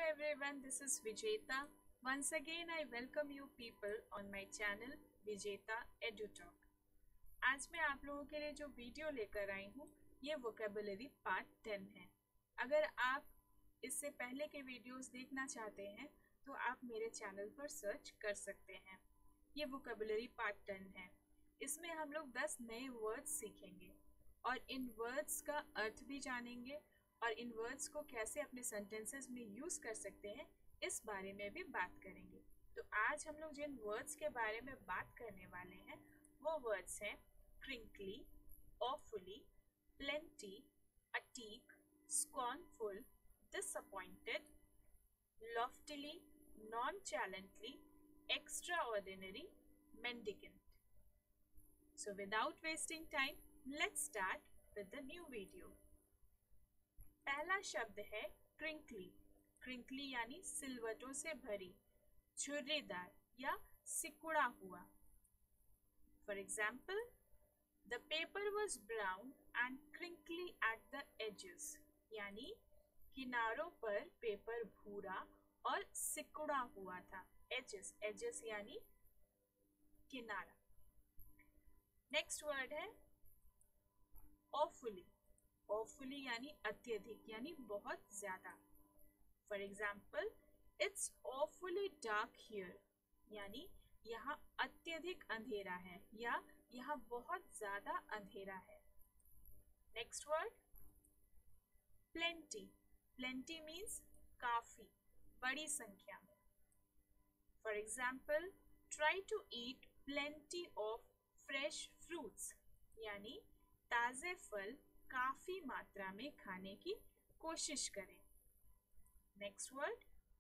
everyone, this is Vijeta. Once again, I welcome you people on my channel Vijeta EduTalk. आज मैं आप लोगों के लिए जो वीडियो लेकर आई हूँ ये वोकेबुलरी पार्ट 10 है। अगर आप इससे पहले के वीडियोस देखना चाहते हैं तो आप मेरे चैनल पर सर्च कर सकते हैं। ये वोकेबुलरी पार्ट 10 है। इसमें हम लोग 10 नए वर्ड्स सीखेंगे और इन वर्ड्स का अर्थ भी जानेंगे और इन वर्ड्स को कैसे अपने सेंटेंसेस में यूज कर सकते हैं इस बारे में भी बात करेंगे। तो आज हम लोग जिन वर्ड्स के बारे में बात करने वाले हैं वो वर्ड्स हैं crinkly, awfully, plenty, atique, scornful, disappointed, loftily, nonchalantly, extraordinary, mendicant. So without wasting time, let's start with the new video. पहला शब्द है क्रिंकली। क्रिंकली यानी सिलवटों से भरी, झुर्रीदार या सिकुड़ा हुआ। For example, the paper was brown and crinkly at the edges, यानी किनारों पर पेपर भूरा और सिकुड़ा हुआ था। एजेस, एजेस यानी किनारा। नेक्स्ट वर्ड है awfully। awfully यानी अत्यधिक यानी बहुत ज्यादा। For example, it's awfully dark here, यानी यहाँ अत्यधिक अंधेरा है या यहाँ बहुत ज्यादा अंधेरा है। Next word plenty। plenty means काफी, बड़ी संख्या में। For example, try to eat plenty of fresh fruits, यानी ताजे फल काफी मात्रा में खाने की कोशिश करें। Next word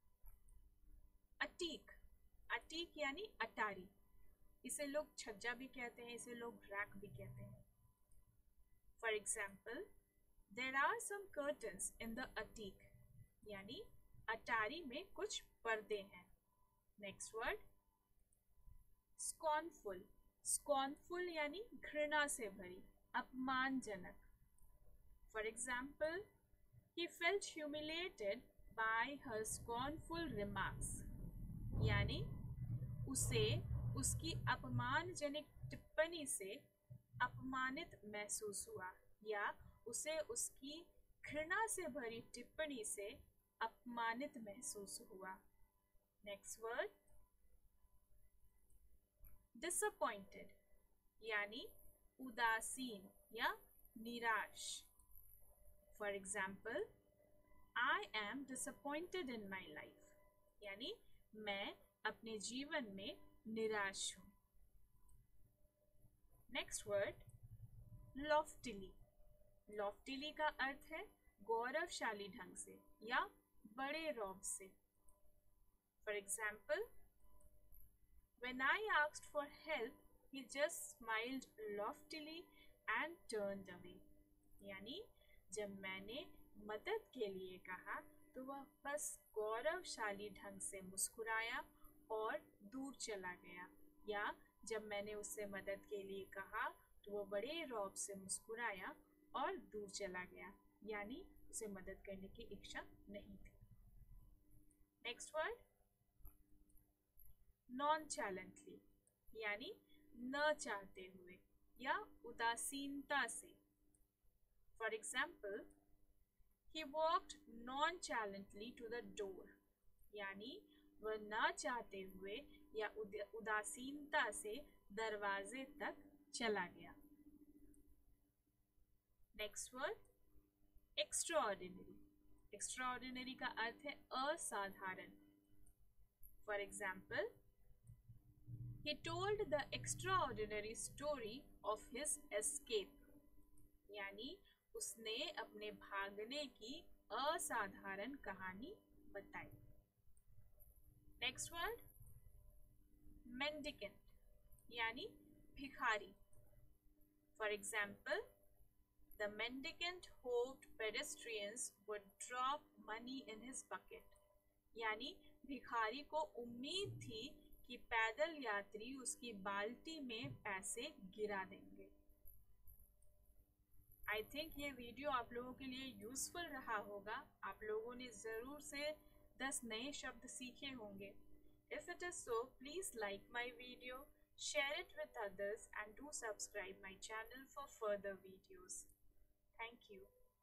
अटीक। अटीक यानी अटारी, इसे लोग छज्जा भी कहते हैं, इसे लोग रैक भी कहते हैं। For example, there are some curtains in the attic, यानी अटारी में कुछ पर्दे हैं। Next word scornful. स्कॉर्नफुल यानी घृणा से भरी, अपमानजनक। For example, he felt humiliated by her scornful remarks, यानी उसे उसकी अपमानजनक टिप्पणी से अपमानित महसूस हुआ या उसे उसकी घृणा से भरी टिप्पणी से अपमानित महसूस हुआ। नेक्स्ट वर्ड disappointed, यानी उदासीन या निराश। For example, I am disappointed in my life, यानी मैं अपने जीवन में निराश हूँ। Next word loftily। loftily का अर्थ है गौरवशाली ढंग से या बड़े रौब से। For example, when I asked for help, he just smiled loftily and turned away, यानी जब मैंने मदद के लिए कहा तो वह बस गौरवशाली ढंग से मुस्कुराया और दूर चला गया, या जब मैंने उससे मदद के लिए कहा तो वो बड़े रौब से मुस्कुराया और दूर चला गया, यानी उसे मदद करने की इच्छा नहीं थी। नेक्स्ट वर्ड nonchalantly, यानी न चाहते हुए या उदासीनता से। For example, he walked nonchalantly to the door, यानी वह न चाहते हुए या उदासीनता से दरवाजे तक चला गया। Next word extraordinary. एक्स्ट्राऑर्डिनरी का अर्थ है असाधारण। For example, he told the extraordinary story of his escape, यानी उसने अपने भागने की असाधारण कहानी बताई। नेक्स्ट वर्ड mendicant, यानी भिखारी। For example, the mendicant hoped pedestrians would drop money in his bucket, यानी भिखारी को उम्मीद थी कि पैदल यात्री उसकी बाल्टी में पैसे गिरा देंगे। आई थिंक ये वीडियो आप लोगों के लिए यूजफुल रहा होगा। आप लोगों ने ज़रूर से 10 नए शब्द सीखे होंगे। If it is so, please like my video, share it with others and do subscribe my channel for further videos. Thank you.